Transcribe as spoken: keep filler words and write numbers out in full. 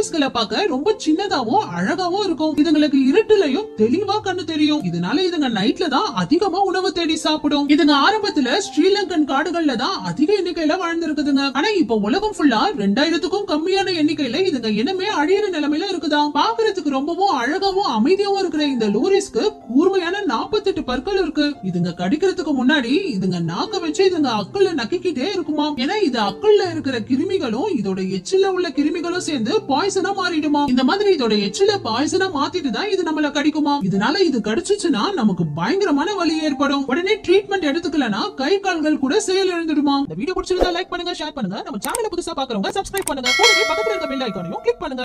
லூரிஸ்களை பார்க்க ரொம்ப சின்னதாவும் அழகாவும் இருக்கும். இதுங்களுக்கு இருட்டுலயும் தெளிவா கண்ணு தெரியும். இதனால இதுங்க நைட்ல தான் அதிகமா உணவு தேடி சாப்பிடும். இதுங்க ஆரம்பத்துல ஸ்ரீலங்கன் காடுகள்ல தான் அதிக எண்ணிக்கையில வாழ்ந்திருக்குதுங்க. ஆனா இப்ப உலகம் ஃபுல்லா ரெண்டாயிரத்துக்கும் கம்மியான எண்ணிக்கையில இதுங்க இனமே அழியிற நிலைமையில இருக்குதாம். பாக்குறதுக்கு ரொம்பவும் அழகாவும் அமைதியாவும் இருக்கிற இந்த லூரிஸ்க்கு கூர்மையான நாற்பத்தி எட்டு பற்கள் இருக்கு. இதுங்க கடிக்கிறதுக்கு முன்னாடி இதுங்க நாக்க வச்சு இதுங்க அக்கல்ல நக்கிக்கிட்டே இருக்குமா. ஏன்னா இது அக்கல்ல இருக்கிற கிருமிகளும் இதோட எச்சில உள்ள கிருமிகளும் சேர்ந்து பாய்சனா மாறிடுமா. இந்த மாதிரி இதோட எச்சில பாய்சனா மாத்திட்டு தான் இது நம்மள கடிக்குமா. இதனால இது கடிச்சுச்சுன்னா நமக்கு பயங்கரமான வலி ஏற்படும். உடனே ட்ரீட்மெண்ட் எடுத்துக்கலனா கை கால்கள் கூட செயல் இழந்துடுமா. இந்த வீடியோ பிடிச்சிருந்தா லைக் பண்ணுங்க, ஷேர் பண்ணுங்க. நம்ம சேனலை புதுசா பாக்குறவங்க சப்ஸ்கிரைப் பண்ணுங்க. கூடவே பக்கத்துல இருக்க பெல் ஐகானையும் கிளிக் பண்ணுங்க.